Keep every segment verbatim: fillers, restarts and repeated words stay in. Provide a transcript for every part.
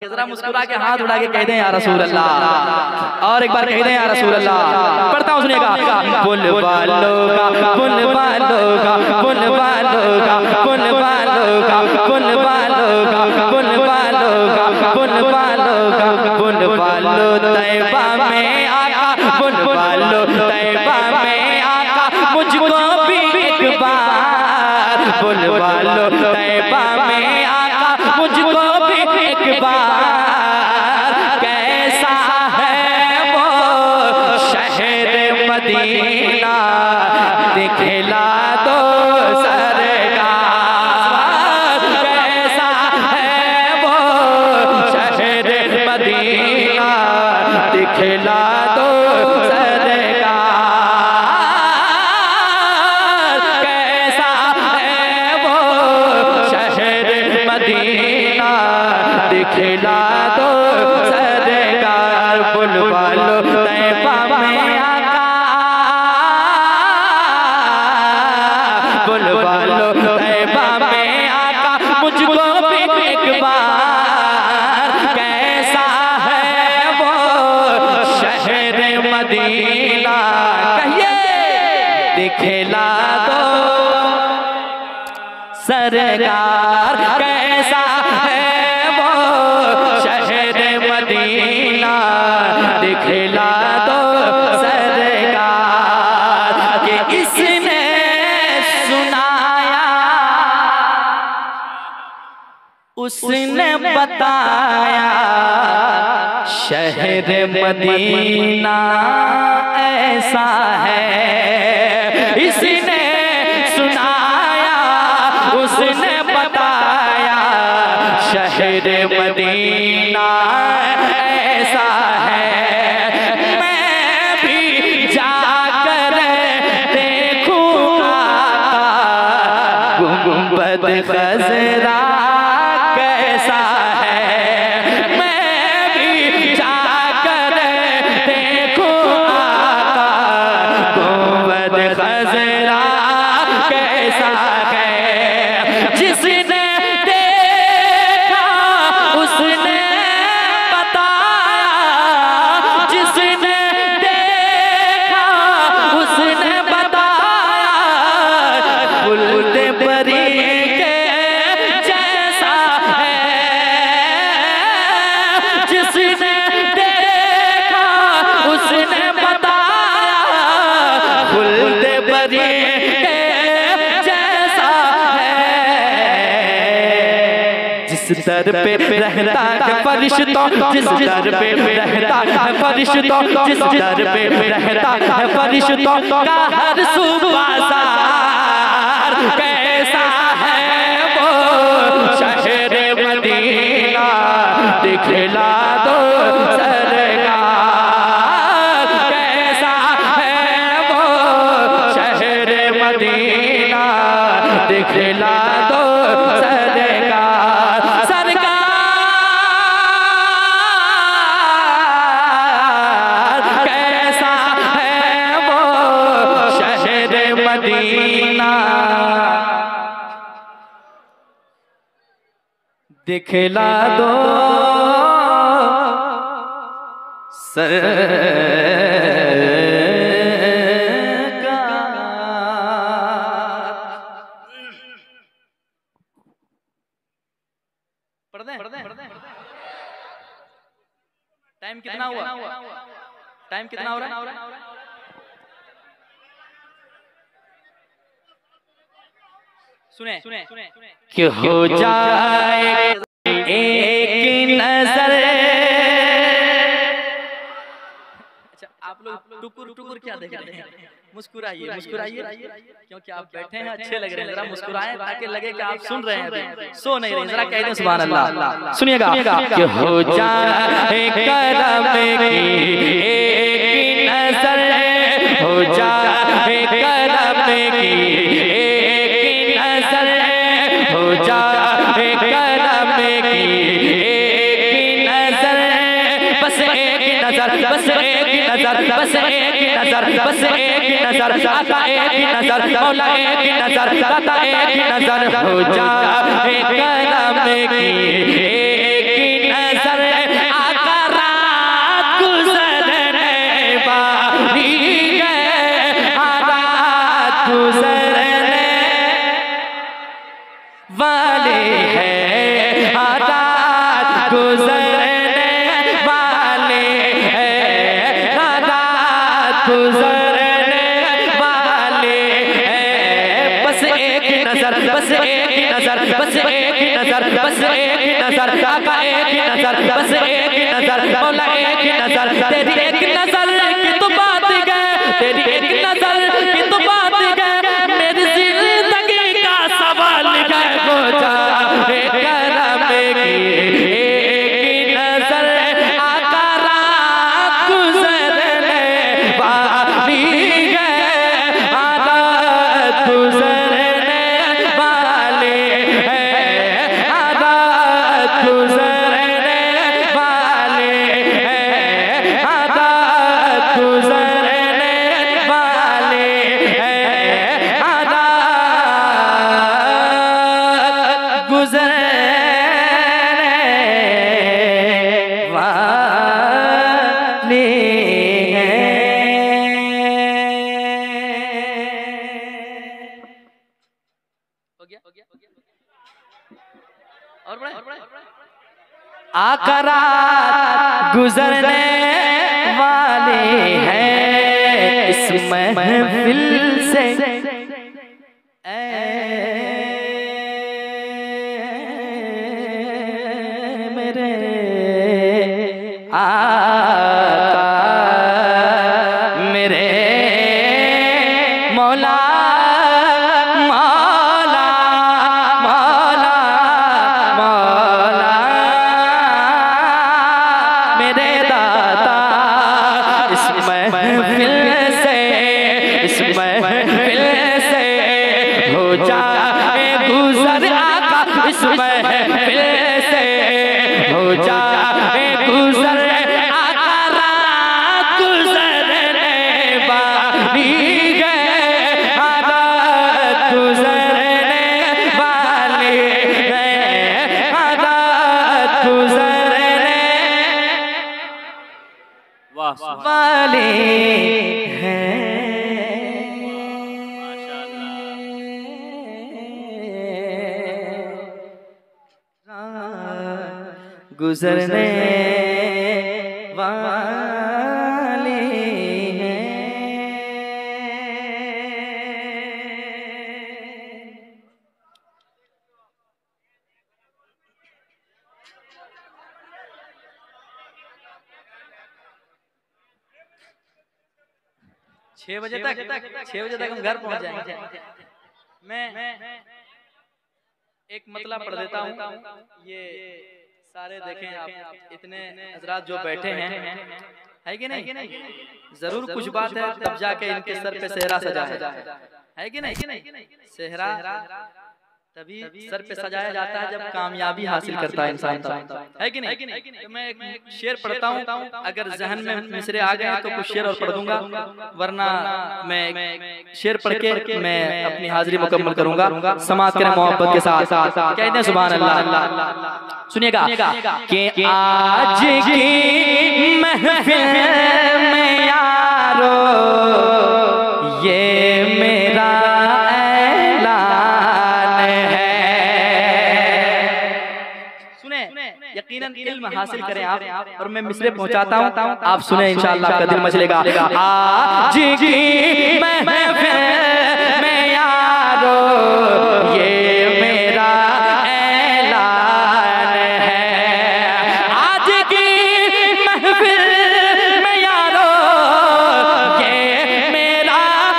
जरा मुस्कुरा के हाथ उठा के कह दें या रसूल अल्लाह, और एक बार कह दें या रसूल अल्लाह। पढ़ता हूँ सुनिएगा। पुल वालों का पुल वालों का पुल वालों का पुल वालों का पुल वालों का पुल वालों का पुल वालों का पुल वालों तैबा में आका, पुल वालों तैबा में आका, मुझको भी एक बार पुल वालों तैबा में आका, मुझको भी एक बार कैसा है वो शहर मदीना दिखला दो सरकार, कैसा है वो शहर मदीना दिखला दो सरकार, कैसा है वो शहर मदीना दिखला दो सरकार। पुल वालों तैबा में आका, पुल वालों तैबा में आका, मुझको भी एक बार कैसा है वो शहर मदीना, कहिए दिखला दो सरकार, कैसा है वो शहर मदीना दिखला दो सरकार। कि इसने सुनाया उसने बताया शहर मदीना ऐसा है, इसने सुनाया उसने बताया शहर मदीना ऐसा है। मैं भी जाकर देखूंगा गुंबद खजरा कैसा है, मैं भी जाकर देखूंगा गुंबद खजरा कैसा है। जिसने देखा उसने बताया, जिसने देखा उसने बताया फूल परी के जैसा है। जिसने देखा उसने बताया फूल परी के जैसा है। जिस दर पे रहता है फरिश्तों, जिस दर पे रहता है फरिश्तों, जिस दर पे रहता है फरिश्तों का हर सू बाजार, कैसा है वो शहर मदीना दिखला दो सरकार, कैसा है वो शहर मदीना दिखला दो सरकार। सरकार कैसा है वो शहर मदीना दिखला दो टाइम कितना हुआ? टाइम कितना हो रहा है? सुने सुने कि हो जाए एक नजर। अच्छा आप लोग टुकुर टुकुर क्या देख रहे हैं? मुस्कुराइए मुस्कुराइए, क्योंकि आप बैठे हैं अच्छे लग रहे हैं, जरा मुस्कुराएं ताकि लगे कि आप सुन रहे हैं, सो नहीं रहे। जरा कह दें सुभान अल्लाह। सुनिएगा कि हो जाए करम की एक नजर, हो जाए करम की एक नजर, हो जाए करम की एक नजर, बस एक नजर, बस एक नजर, बस एक नजर, बस एक नजर, आता एक नजर, मौला एक नजर, दाता एक नजर, हो जाए करम की एक नजर, गुजरने वाले हैं, रात गुजरने वाले हैं। बस एक नजर, बस एक नजर, बस एक नजर, बस एक नजर, काका एक नजर, बस एक नजर, मौला एक नजर। तेरी एक नजर की तो बात गए, तेरी एक नजर की तो बात गए, मेरी जिंदगी का सवाल गए। गोजा करम की एक नजर, आका रात गुजरने वाली है, रात गुजरने वाले हैं, रात गुजरने वाले हैं, रात गुजरने वाले हैं, रात गुजरने वाले हैं। हो गया, हो गया, हो गया। और बढ़े, और बढ़े। आका रात गुजरने वाले हैं इस महफिल से, ऐ मेरे आका, मेरे मौला, मौला, मौला, मौला, मेरे दाता। इस महफिल से, इस महफिल से हो जाए गुजर आका, इस महफिल से हो जाए गुजर आका, रात गुजरने वाली है, रात गुजरने वाली है, रात गुजरने वाले हैं। रात गुजरने वाले हैं। छह बजे तक छह बजे तक हम घर पहुंच जाएंगे। मैं एक मतलब पढ़ देता हूँ, ये सारे देखें आप, इतने हजरात जो बैठे हैं, है कि नहीं? जरूर कुछ बात है, तब जाके इनके सर पे सेहरा सजा है, है कि नहीं? सेहरा तभी सर पे सजाया जाता है जब कामयाबी हासिल करता है इंसान, है कि नहीं? तो मैं एक शेर पढ़ता हूँ, अगर जहन में मिसरे आ गए तो कुछ शेर और पढ़ दूंगा, वरना मैं शेर पढ़ के मैं अपनी हाजिरी मुकम्मल करूंगा। समाअत करें मोहब्बत के साथ, कहते हैं सुभान अल्लाह। सुनिएगा कि आज की महफिल में यारो ये मेरा यकीनन इल्म हासिल करें आप, और मैं मिसरे पहुंचाता हूं, आप सुने इंशाअल्लाह आपका दिल मचलेगा। आज की महफिल में यारो ये मेरा ऐलान है, आज की महफिल में यारो ये मेरा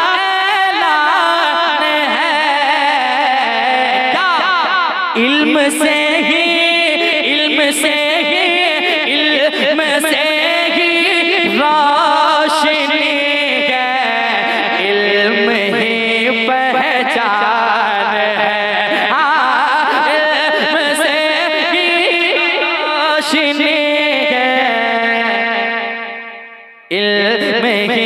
ऐलान है। क्या इल्म से ही, इल्म से ही, इल्म से ही रोशनी है, इल्म ही पहचान है, इल्म से ही रोशनी है, इल्म ही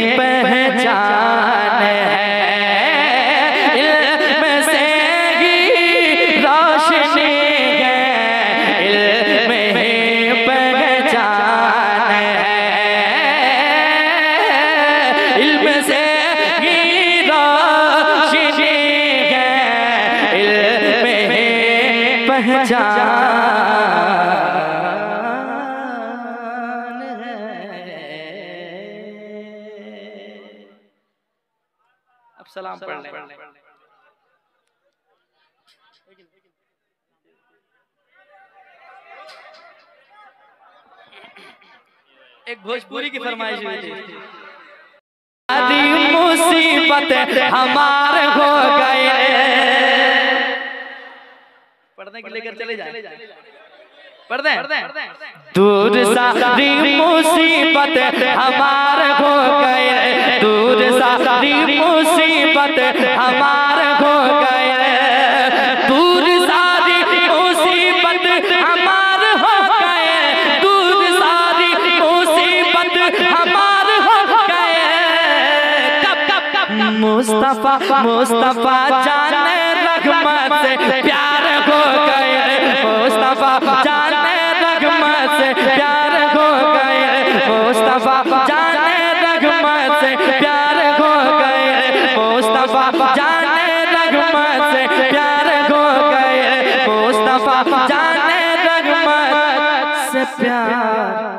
पहचान है, इल्म से ही रोशनी है, इल्म ही पहचान है, इल्म से ही रोशनी है, इल्म ही पहचान सलाम पढ़ लें। एक भोजपुरी की फरमाइश हुई थी, मुसीबत हमारे हो गए, पढ़ने के लेकर चले जाए, पढ़ दें। दूर सारी मुसीबत हमारे हो गए, दूर सारी मुसीबत हमारे हो गए, दूर सारी मुसीबत हमारे हो गए, दूर सारी मुसीबत हमारे हो गए। कब कब कब मुस्तफा मुस्तफा जाने रहमत से प्यार हो गए, मुस्तफा जाने रहमत से प्यार हो गए, मुस्तफा जाने रहमत से प्यार हो गए, मुस्तफा जाने रहमत से प्यार हो गए, मुस्तफा जाने रहमत से प्यार